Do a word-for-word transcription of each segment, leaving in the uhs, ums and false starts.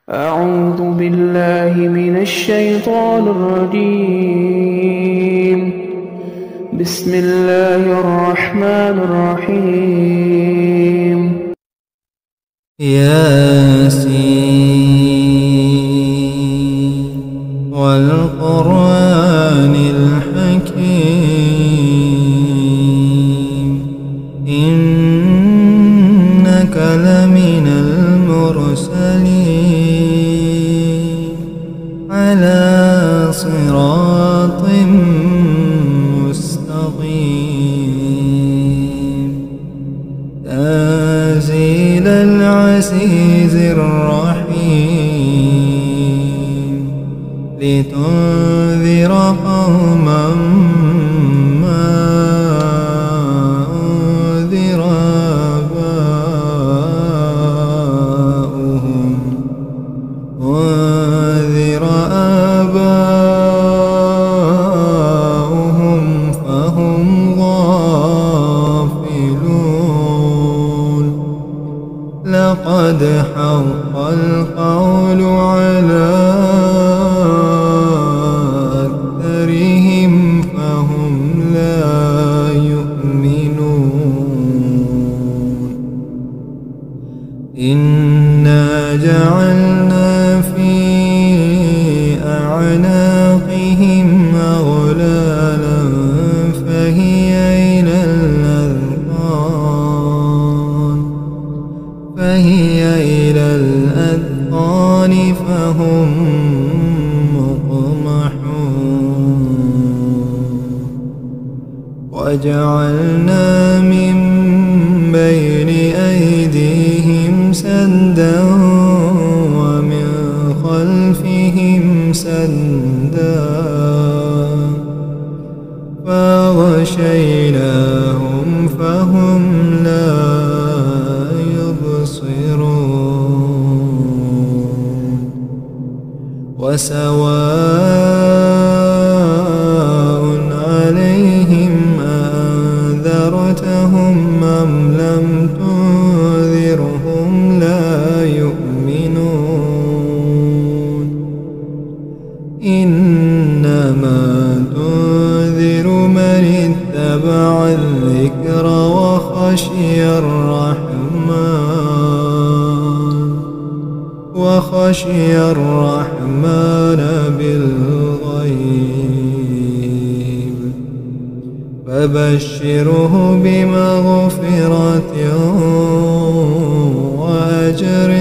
أعوذ بالله من الشيطان الرجيم. بسم الله الرحمن الرحيم. ياسين والقرآن الحكيم إنك لمن المرسلين على صراط مستقيم تنزيل العزيز الرحيم لتنذر قوما ما أنذر آباؤهم وأنذر آباؤهم فهم غافلون لقد حق القول على أكثرهم فهم لا يؤمنون إنا جعلنا في أعناقهم أغلالا فهي إلى الأذقان فهي إلى الأذقان فهم مقمحون وجعلنا من بين أيديهم سدا ومن خلفهم سدا فغشيناهم فهم لا يبصرون وسواء عليهم أنذرتهم أم لم تنذرهم لا يؤمنون إنما تنذر من اتبع الذكر وخشي الرحمن وخشي الرحمن بالغيب فبشره بمغفرة وأجر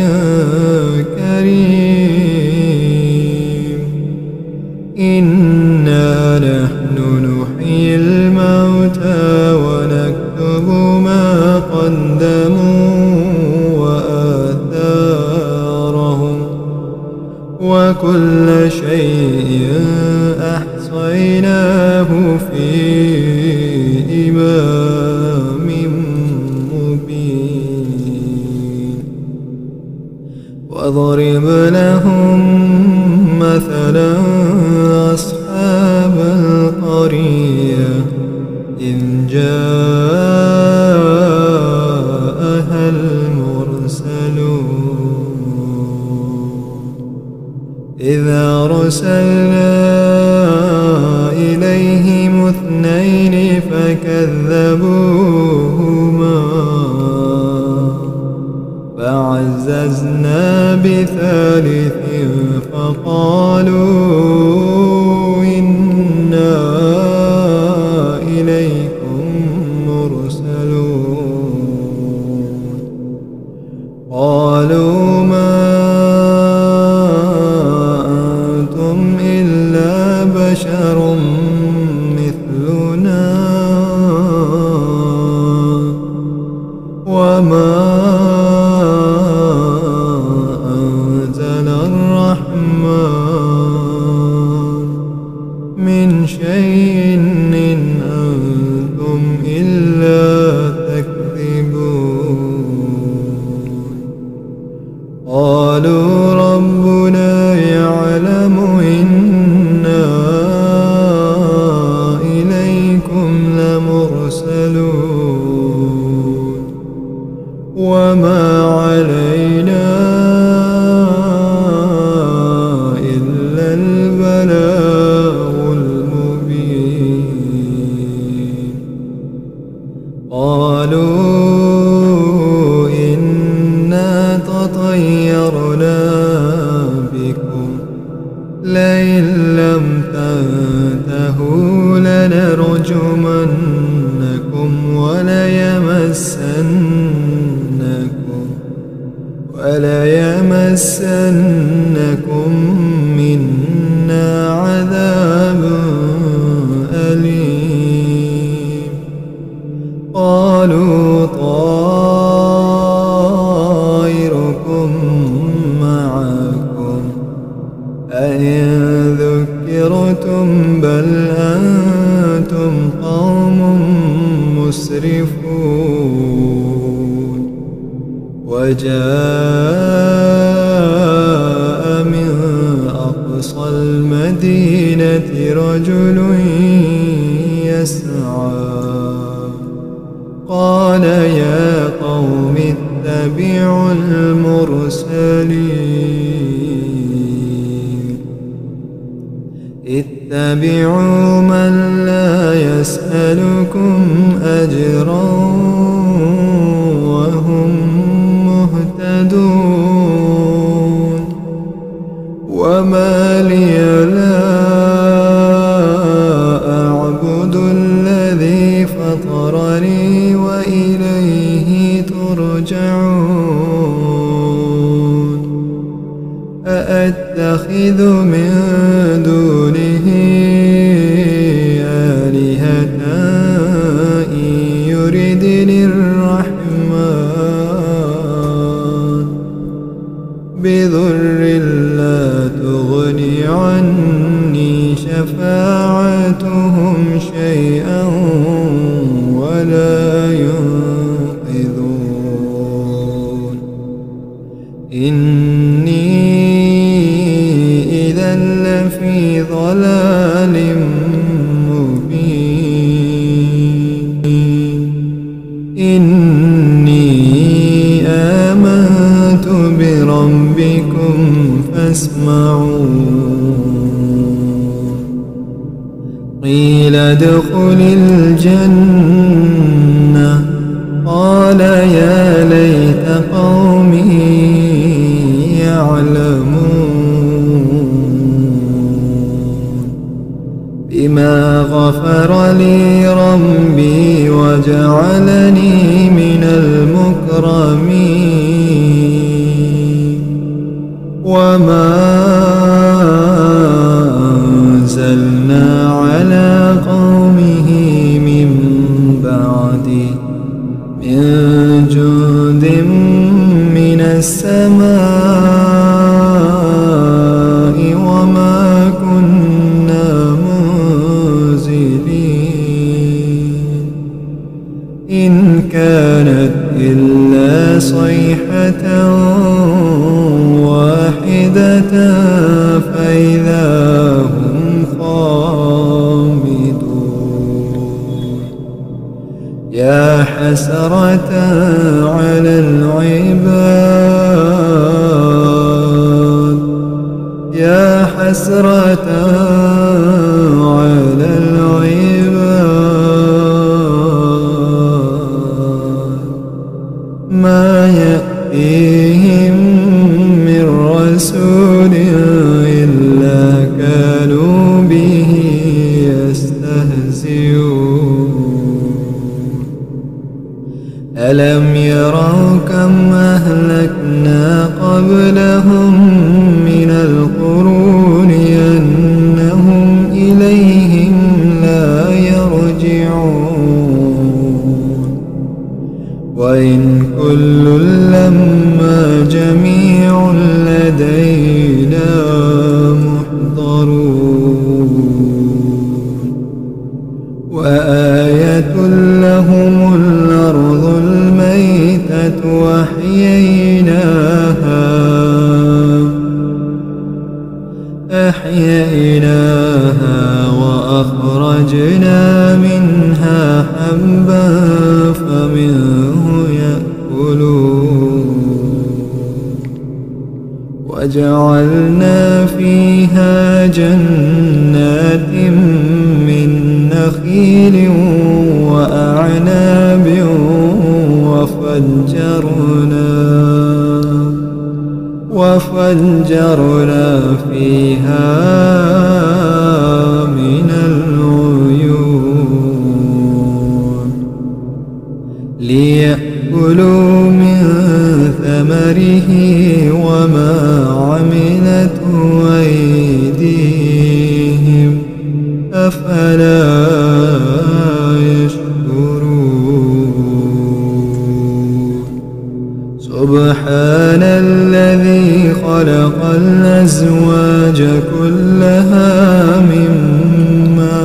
كريم إنا نحن نحيي الموتى ونكتب ما قدموا وآثارهم وكل شيء أحصيناه في إمام مبين واضرب لهم مثلا أصحاب القرية إذ جاءها المرسلون إذ أرسلنا إليهم اثنين فكذبوهما فعززنا بثالث فقالوا إنا إليكم مرسلون قالوا ما أنتم إلا بشر مثلنا وما أنزل الرحمن من شيء إن أنتم إلا تكذبون قالوا ربنا يعلم إنا إليكم لمرسلون وما علينا لتطيرنا بكم لئن لم تنتهوا لنرجمنكم وليمسنكم وليمسنكم منا عذاب أليم. قالوا طائركم معكم أئن ذكرتم بل أنتم قوم مسرفون. وجاء من أقصى المدينة رجل يسعى قال يا قوم اتبعوا المرسلين اتبعوا من لا يسألكم أجرا وهم مهتدون. وما لي لا أعبد الذي فطرني وإليه ترجعون. أأتخذ من دونه آلهة إن يردني الرحمن بضر لا تغني عني شفاعتهم شيئا ولا ينقذون. إني إذا لفي ضلال مبين. إني آمنت بربكم فاسمعون. قيل ادخل الجنة قال يا ليت قومي يعلمون بما غفر لي ربي وجعلني من المكرمين. وما أنزلنا على قومه من بعده من جند من السماء وما كنا منزلين. إن كانت إلا صيحة واحدة فإذا هم خامدون. يا حسرة على العباد يا حسرة على العباد ما يأتيهم من رسول إلا كانوا به يستهزئون. ألم يروا كم أهلكنا قبلهم من القرون أنهم إليهم لا يرجعون. وإن كل لما جميع لدينا محضرون. وآية لهم الأرض الميتة وأحييناها أحييناها وأخرجنا منها حبا فمنه يأكلون. وجعلنا فيها جنات من نخيل وأعناب وفجرنا وفجرنا فيها من العيون ليأكلوا من ثمره وما عملته أيديهم أفلا يشكرون سبحان الذي خلق الأزواج كلها مما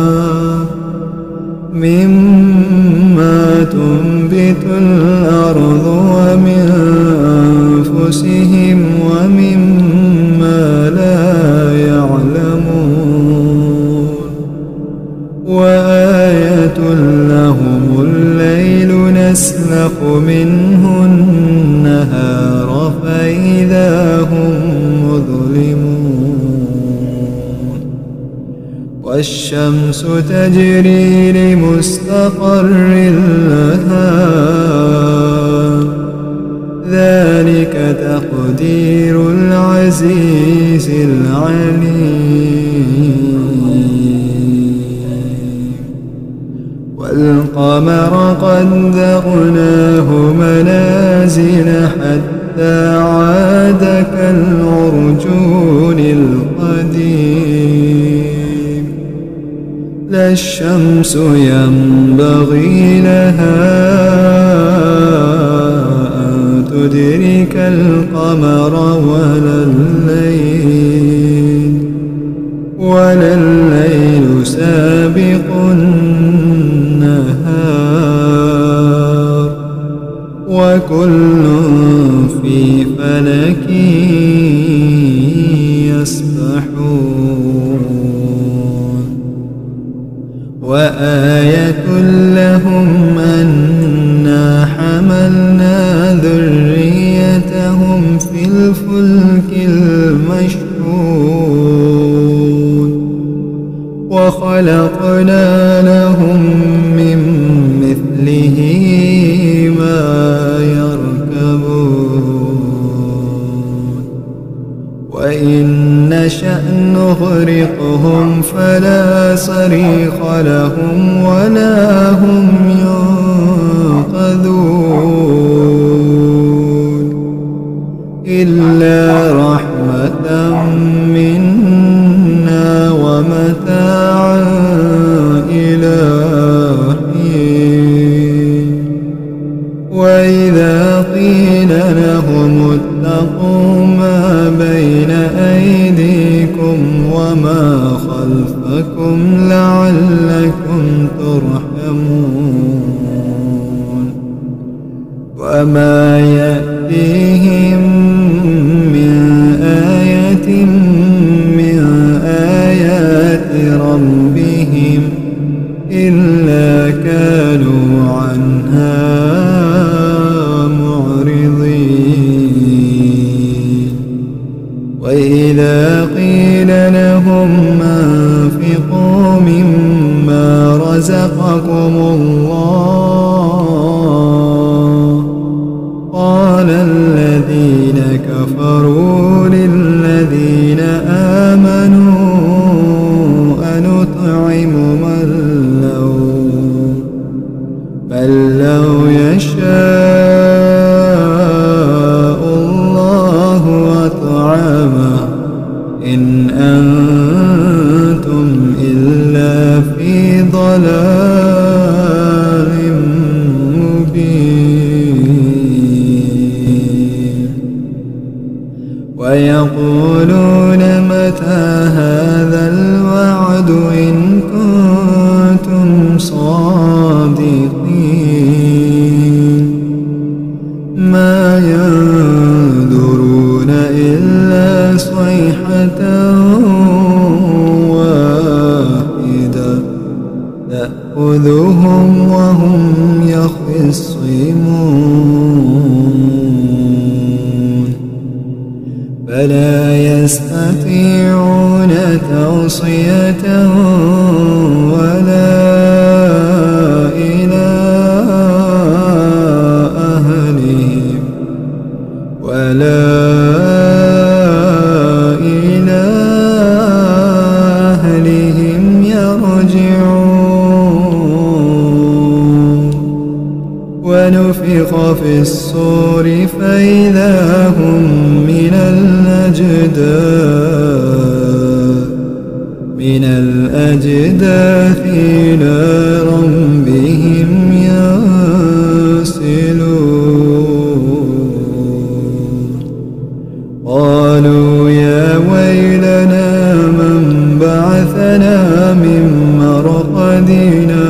مما تنبت الأرض ومن أنفسهم ومما لا يعلمون وآية لهم الليل نسلخ منه النهار فإذا هم مظلمون والشمس تجري لمستقر لها ذلك تقدير العزيز العليم والقمر قدرناه منازل حتى عاد كالعرجون القديم لا الشمس ينبغي لها تدرك القمر ولا الليل ولا الليل سابق النهار وكل في فلك يسبحون وآية لهم أنا حملنا ذريتهم في الفلك المشحون وخلقنا لهم من مثله ما يركبون وإن نشأ نغرقهم فلا صريخ لهم ولا هم ينقذون إلا رحمة منا ومتاعا إلى حين وإذا قيل لهم اتقوا ما بين أيديكم وما خلفكم لعلكم ترحمون وما يأتيهم من آية من آيات ربهم إلا كانوا عنها معرضين وإذا قيل لهم أنفقوا مما رزقكم الله قال الذين كفروا للذين آمنوا أنطعم من لو بل لو يشاء الله أطعمه إن أنتم إلا في ضلال مبين ويقولون متى هذا الوعد إن كنتم صادقين ما ينظرون إلا صيحة واحدة تأخذهم وهم يخصمون فلا يستطيعون توصية ولا إلى أهلهم ولا لولا إلى أهلهم يرجعون ونفخ في الصور فإذا هم من الأجداث من الأجداث إلى ربهم ينسلون قالوا يا ويلنا من بعثنا من مرقدنا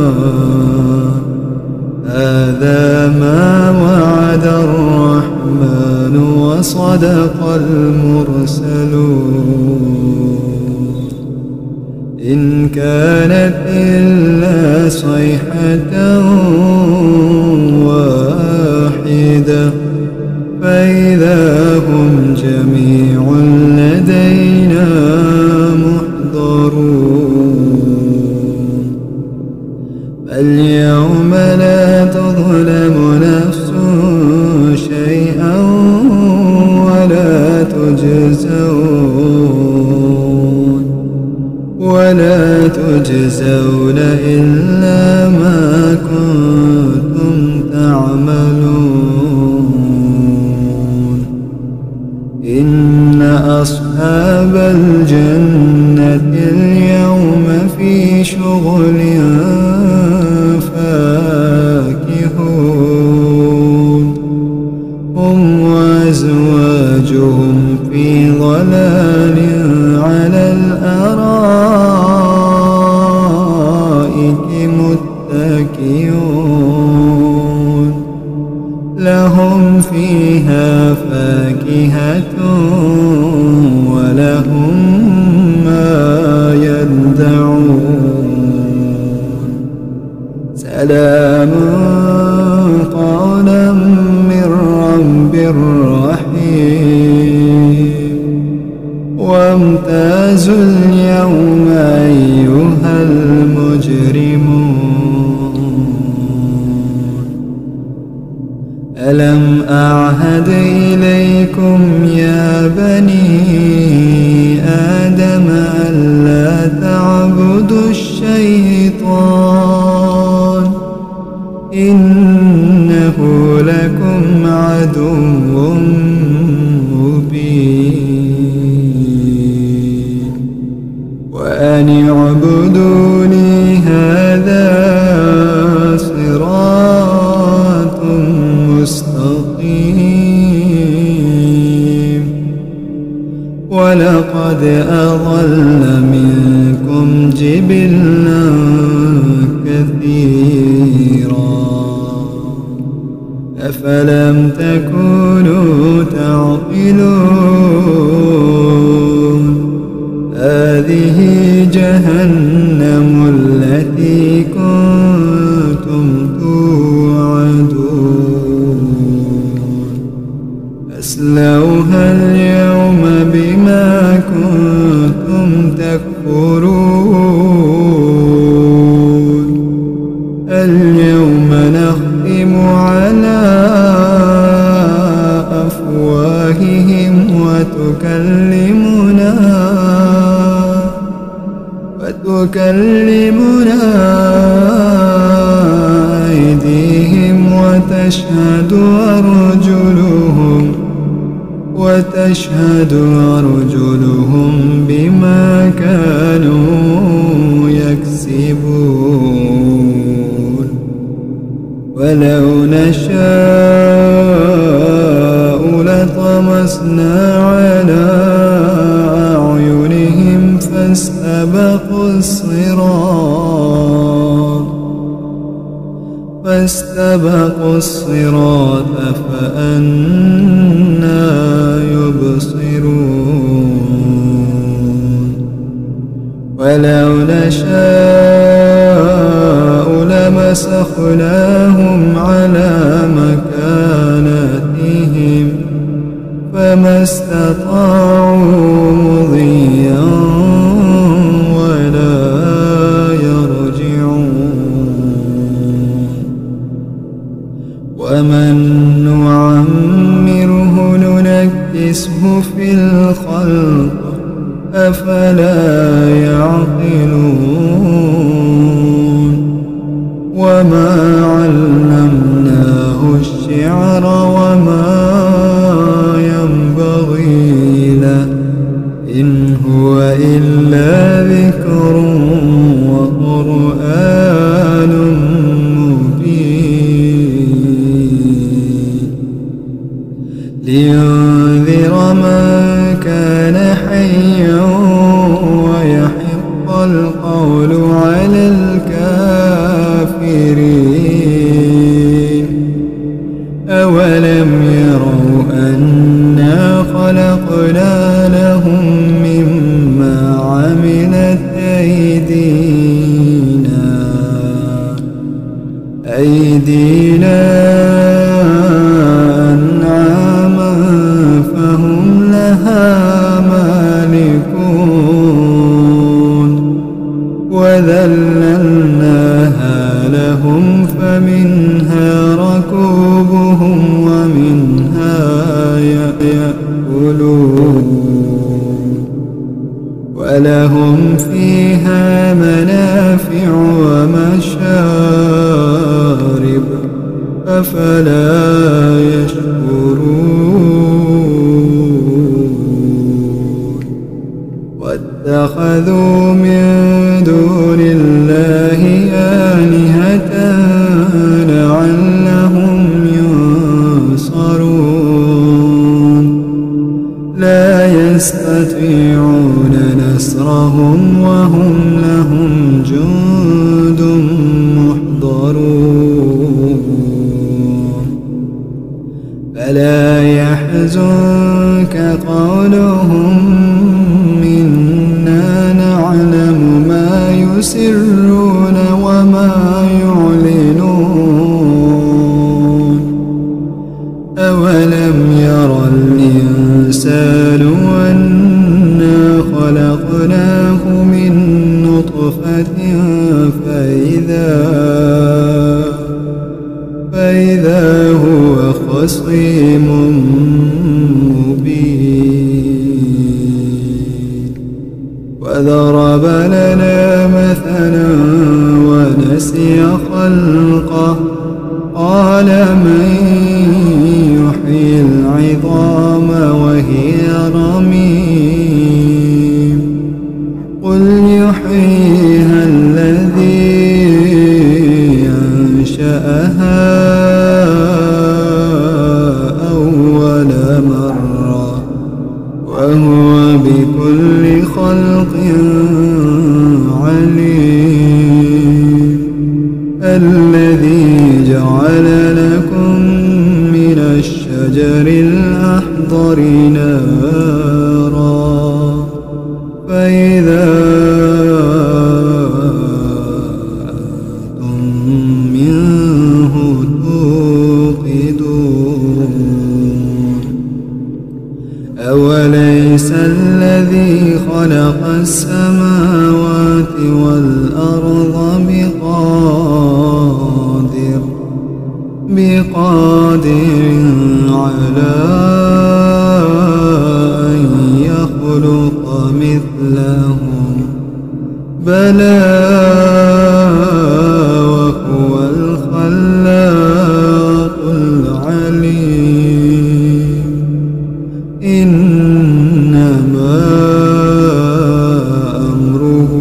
هذا ما وعد الرحمن وصدق المرسلون إن كانت إلا صيحة واحدة فإذا هم جميع لدينا محضرون فاليوم لا تظلم نفس شيئا ولا تجزون ولا تجزون إلا ما كنتم تعملون إن أصحاب الجنة اليوم في شغل فاكهون هم وأزواجهم في ظلال على الأرائك متكئون لهم فيها فاكهة ولهم ما يدعون سلام قولا من رب رحيم وامتازوا اليوم أيها المجرمون ألم أعهد إليكم يا بني آدم ألا تعبدوا الشيطان إنه لكم عدو مبين وأن اعبدوني هذا صراط مستقيم ولقد أضل منكم جبلا كثيرا أفلم تكونوا تعقلون هذه جهنم التي كنتم توعدون اصلوها اليوم بما كنتم تكفرون اليوم نختم على أفواههم وتكلمنا وتكلمنا أيديهم وتشهد أرجلهم وتشهد أرجلهم بما كانوا يكسبون ولو نشاء لطمسنا على أعينهم فاستبقوا الصراط فاستبقوا الصراط فأنى يبصرون ولو نشاء لمسخناهم على مكانتهم فما استطاعوا مضيا ولا يرجعون ومن نعمره ننشئه نقصه في الخلق أفلا يعقلون وما علمناه الشعر وما ينبغي له إن هو إلا ذكر وقرآن مبين لينذر من كان حيا ويحق القول على الكافرين أولم يروا أنا خلقنا لهم مما عملت أيدينا أيدينا أنعاما فهم لها مالكون وذللناها لهم فمنها ركوبهم ومنها يأكلون ولهم فيها منافع ومشارب أفلا يشكرون واتخذوا من دون الله آلهة لعلهم ينصرون لا يستطيعون نصرهم وهم لهم جند محضرون فلا يحزنك قولهم منا نعلم ما يسرون وما يعلنون أولم ير الإنسان أنا خلقناه من نطفة فإذا فإذا هو خصيم مبين وضرب لنا مثلا ونسي خلقه قال من يحيي العظام وهي رميم قل يحييها الذي أنشأها أول مرة وهو بكل خلق عليم الذي جعل لكم من الشجر الأخضر نارا فإذا أنتم منه توقدون أوليس الذي خلق السماوات والأرض بقادر بقادر على أن يخلق مثلهم بلى وهو الخلاق العليم إنما أمره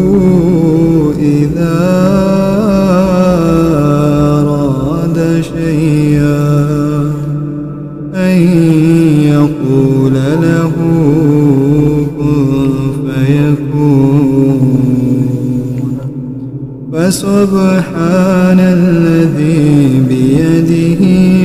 إذا أراد شيئا أن يقول له كن فيكون فسبحان الذي بيده